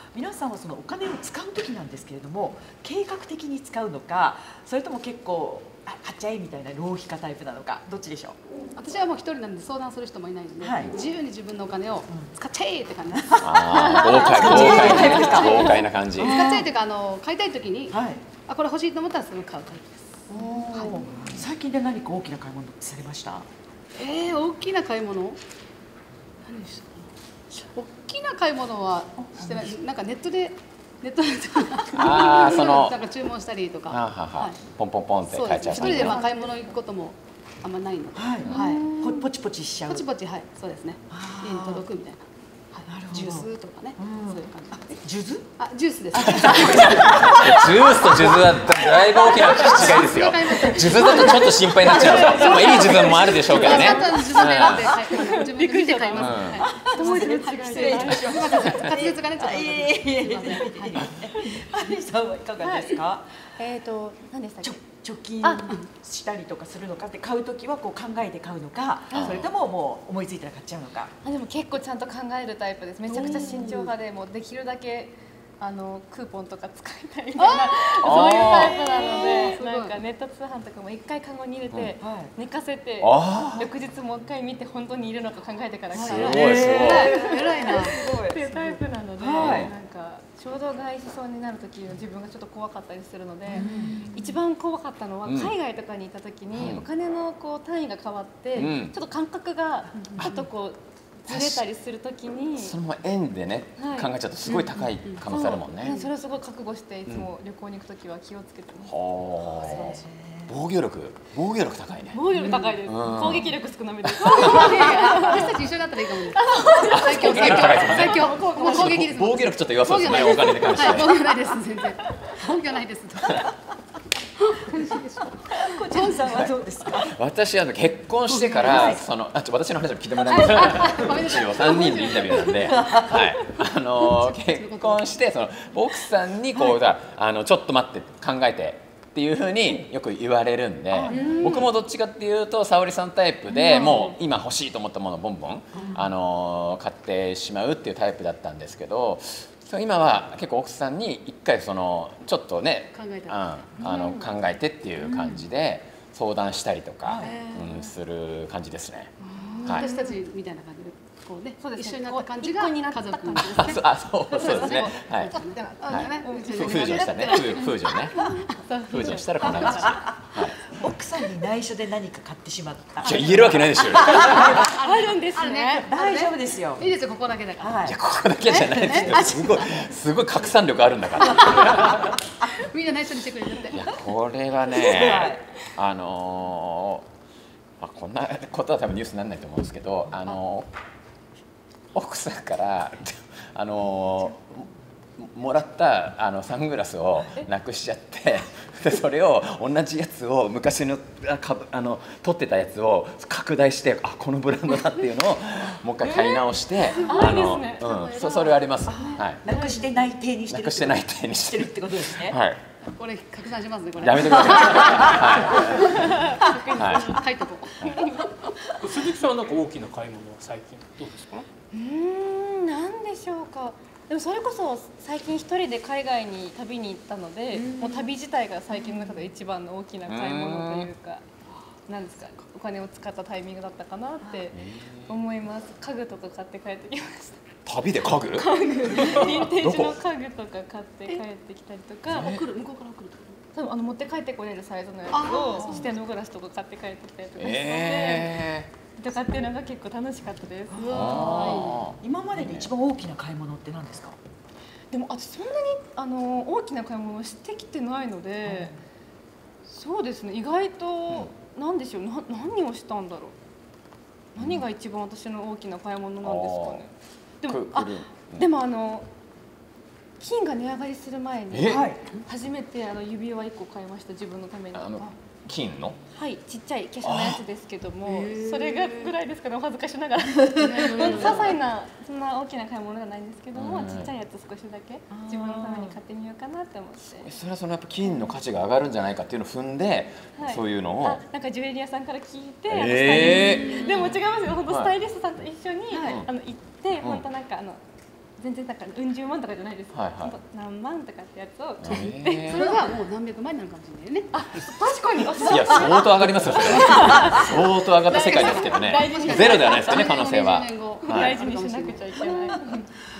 皆さんはそのお金を使う時なんですけれども、計画的に使うのか、それとも結構買っちゃえみたいな浪費家タイプなのか、どっちでしょう？ 私はもう一人なんで相談する人もいないので、自由に自分のお金を使っちゃえって感じです。 豪快な感じ。 使っちゃえっていうか、買いたい時に、これ欲しいと思ったらすぐ買うタイプです。 最近で何か大きな買い物されました？ 大きな買い物？何でした？大きな買い物はしてない。なんかネットでなんか注文したりとか、 ポンポンポンって買えちゃう。 一人で買い物行くこともあんまないので、 ポチポチしちゃう。 ポチポチ、そうですね。家に届くみたいな。ジュースとかね、そういう感じ。 ジュース？ ジュースです。 ジュースとジュズはだいぶ大きな違いですよ。ジュズだとちょっと心配になっちゃう。まあいいジュズもあるでしょうけどね。 自分で見て買います。失礼いたしました。滑舌がね、ちょっと。 アニさんはいかがですか？ 何でしたっけ？ 貯金したりとかするのかって、買うときはこう考えて買うのか、それとももう思いついたら買っちゃうのか。 でも結構ちゃんと考えるタイプです。めちゃくちゃ慎重派で、もうできるだけクーポンとか使いたいみたいな、そういうタイプなので、なんかネット通販とかも一回カゴに入れて寝かせて、翌日もう一回見て本当にいるのか考えてから買う。 すごいすごい。 偉いな。 っていうタイプなので、なんか衝動買いしそうになる時の自分がちょっと怖かったりするので、一番怖かったのは海外とかにいた時にお金の単位が変わって、ちょっと感覚がちょっとこうずれたりするときに、 その円でね考えちゃうとすごい高い可能性あるもんね。 それをすごい覚悟していつも旅行に行くときは気をつけてます。 防御力高いね。 防御力高いです。攻撃力少なめです。 私たち一緒だったらいいかもね。最強。攻撃です。 防御力ちょっと弱そうですね。お金に関して。 防御ないです。全然。防御ないです。 こちゃんさんはどうですか？ 私結婚してから私の話も聞いてもらえないんですけど、3人でインタビューなんで、結婚して奥さんにちょっと待って考えてっていうふうによく言われるんで、僕もどっちかっていうと沙織さんタイプで、もう今欲しいと思ったものをボンボン買ってしまうっていうタイプだったんですけど、今は結構奥さんに一回ちょっとね考えてっていう感じで相談したりとかする感じですね。 私たちみたいな感じでこうね、一緒になった感じが家族ですね。 そうですね。はい。風情したね。風情したらこんな感じ。 奥さんに内緒で何か買ってしまった。 じゃ言えるわけないでしょ。 あるんですね。 大丈夫ですよ。 いいですよ、ここだけだから。 いや、ここだけじゃないですよ。すごい拡散力あるんだから。 みんな内緒にしてくれるって。 いや、これはね、こんなことは多分ニュースにならないと思うんですけど、奥さんからもらったサングラスをなくしちゃって、でそれを同じやつを昔の撮ってたやつを拡大して、このブランドだっていうのをもう一回買い直して、それあります。 なくしてない体にしてる。 なくしてない体にしてるってことですね。 はい。 これ拡散しますね、これ。 やめてください。書いとこう。鈴木さんはなんか大きな買い物は最近どうですか？ なんでしょうか。でもそれこそ最近一人で海外に旅に行ったので、もう旅自体が最近の中で一番の大きな買い物というか、なんですか、お金を使ったタイミングだったかなって思います。家具とか買って帰ってきました。 旅で家具？ ヴィンテージの家具とか買って帰ってきたりとか。 向こうから来るってこと？ 多分持って帰ってこれるサイズのやつをステンドグラスとか買って帰ってきたりとかしてとかっていうのが結構楽しかったです。 今までで一番大きな買い物って何ですか？ でも私そんなに大きな買い物をしてきてないので、そうですね、意外と何でしょう、何をしたんだろう、何が一番私の大きな買い物なんですかね。でも金が値上がりする前に初めて指輪1個買いました、自分のために。 金の？ はい、ちっちゃい華奢なやつですけども、それがぐらいですかね、お恥ずかしながら。些細な、そんな大きな買い物じゃないんですけども、ちっちゃいやつ少しだけ自分のために買ってみようかなって思って。 それはやっぱ金の価値が上がるんじゃないかっていうのを踏んで、そういうのをなんかジュエリー屋さんから聞いて、でも違いますよ、本当スタイリストさんと一緒に行って、本当なんか全然なんかうん十万とかじゃないですか、 はいはい何万とかってやつをそれがもう何百万になるかもしれないよね。 確かにいや相当上がりますよそれ相当上がった世界ですけどね大事にゼロではないですよね可能性は 20年後はい大事にしなくちゃいけない